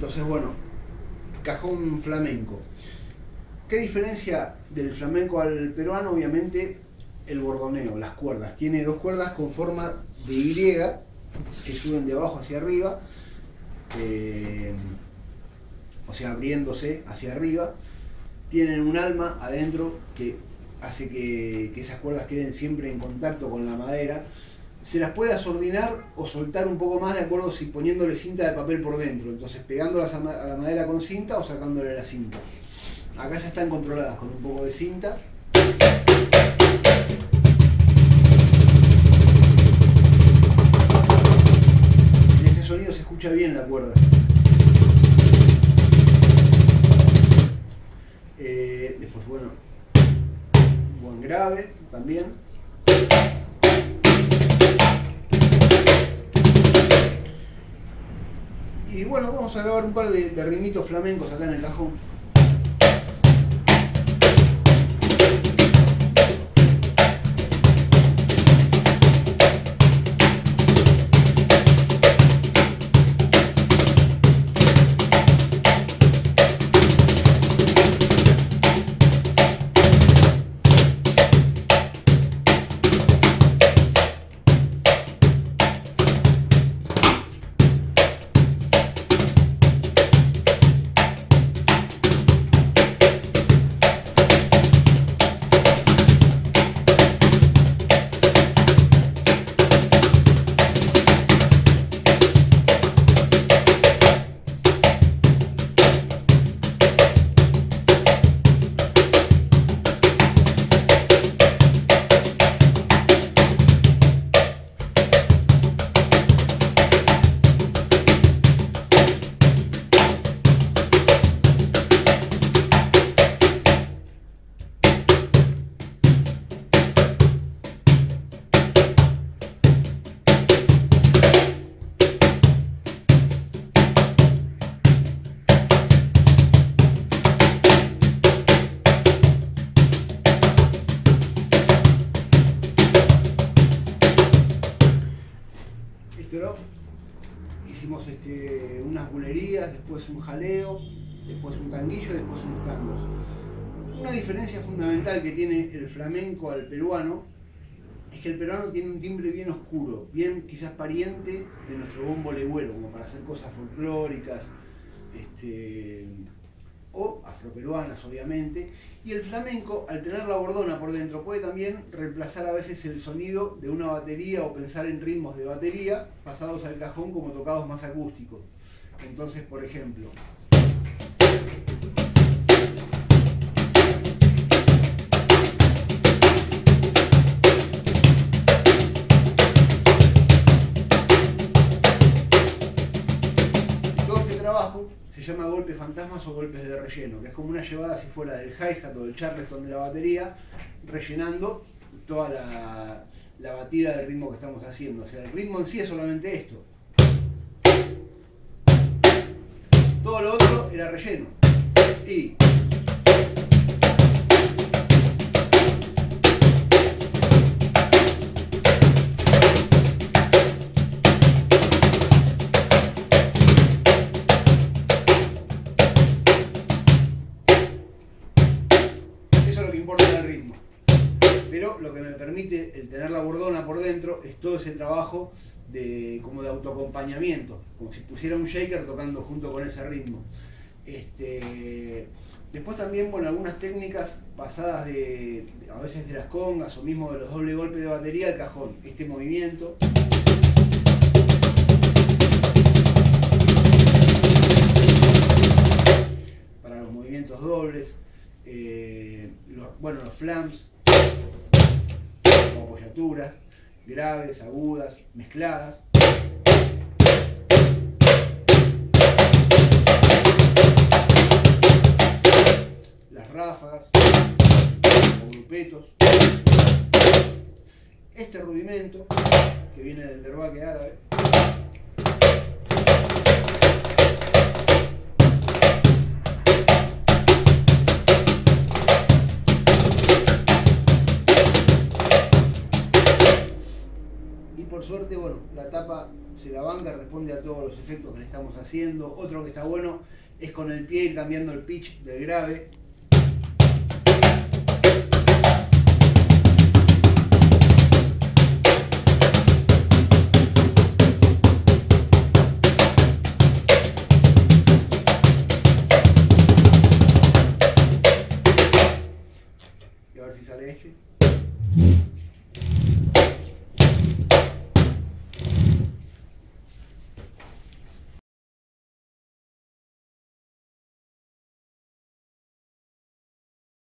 Entonces, bueno, cajón flamenco. ¿Qué diferencia del flamenco al peruano? Obviamente el bordoneo, las cuerdas. Tiene dos cuerdas con forma de Y que suben de abajo hacia arriba, o sea, abriéndose hacia arriba. Tienen un alma adentro que hace que esas cuerdas queden siempre en contacto con la madera. Se las puede asordinar o soltar un poco más de acuerdo si poniéndole cinta de papel por dentro, entonces pegándolas a la madera con cinta o sacándole la cinta. Acá ya están controladas con un poco de cinta. En ese sonido se escucha bien la cuerda. Después, bueno, un buen grave también. Y bueno, vamos a grabar un par de ritmitos flamencos acá en el cajón. Hicimos unas bulerías, después un jaleo, después un tanguillo y después unos tangos. Una diferencia fundamental que tiene el flamenco al peruano es que el peruano tiene un timbre bien oscuro, bien quizás pariente de nuestro bombo legüero, como para hacer cosas folclóricas o afroperuanas obviamente. Y el flamenco, al tener la bordona por dentro, puede también reemplazar a veces el sonido de una batería o pensar en ritmos de batería pasados al cajón como tocados más acústicos. Entonces, por ejemplo, todo este trabajo se llama golpes fantasmas o golpes de relleno, que es como una llevada si fuera del hi-hat o del charleston de la batería, rellenando toda la batida del ritmo que estamos haciendo. O sea, el ritmo en sí es solamente esto. Todo lo otro era relleno. Y pero lo que me permite el tener la bordona por dentro es todo ese trabajo como de autoacompañamiento, como si pusiera un shaker tocando junto con ese ritmo. Después también, bueno, algunas técnicas pasadas a veces de las congas o mismo de los doble golpes de batería al cajón. Este movimiento. Para los movimientos dobles. Los flams. Como apoyaturas, graves, agudas, mezcladas. Las ráfagas o grupetos. Este rudimento, que viene del derbaque árabe. por suerte, bueno, la tapa se la banca, responde a todos los efectos que le estamos haciendo. Otro que está bueno es con el pie ir cambiando el pitch del grave.